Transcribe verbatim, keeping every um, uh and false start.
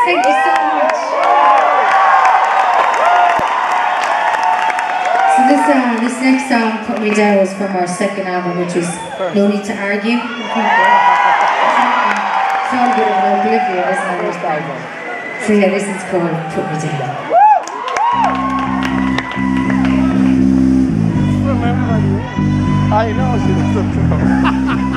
Thank you so much. So this, uh, this next song, Put Me Down, was from our second album, which was No Need to Argue. It's all a bit of an oblivion, isn't it? So yeah, this is called Put Me Down. I know, she doesn't know.